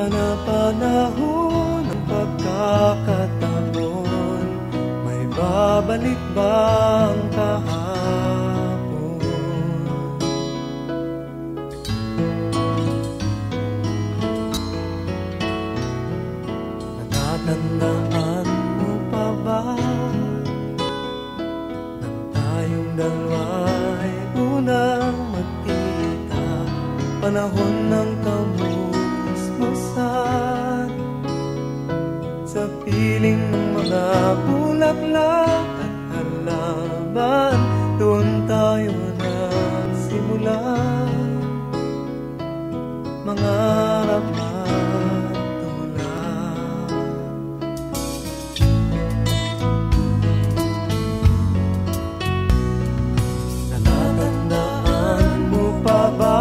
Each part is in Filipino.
Panapanahon ng pagkakataon, may babalik bang kahapon? Natatandaan mo pa ba nang tayong dalawa'y unang magkita? Panahon ng kamusmusan, sa piling ng mga bulaklak at halaman, doon tayo nagsimula mangarap at tumulak. Natatandaan mo pa ba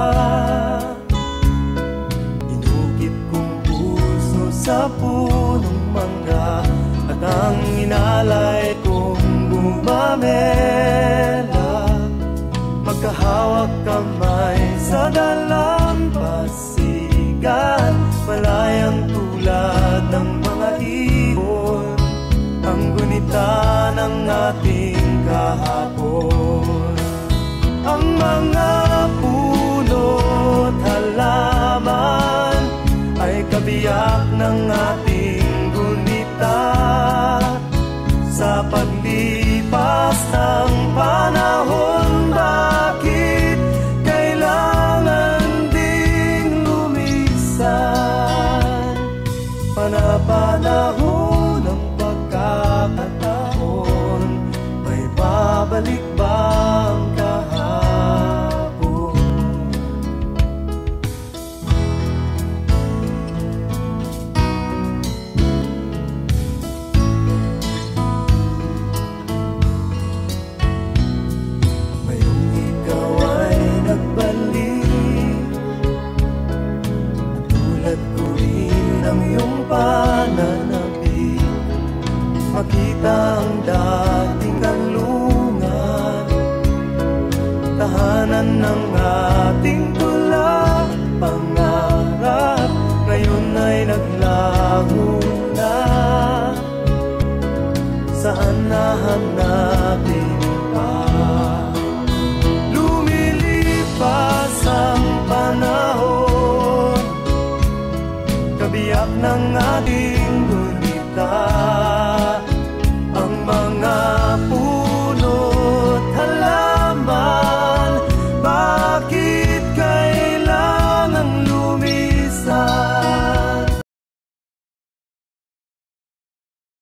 sa punong mangga at ang inalay kong bumamela, magkahawak kamay sa dalampasigan, malayang tulad ng mga ibon, ang gunita ng ating kahapon. Ang mga puno't halaman ay kabiyak ng ating gunita, sa paglipas ng panahon. Bakit kailangan ding lumisan? Panapanahon ng pagkakataon, may babalik bang kahapon? Ang iyong pananabik, makita ang dating kanlungan, tahanan ng ating tulak pangarap, ngayon ay naglaho na. Saan nahanapin pa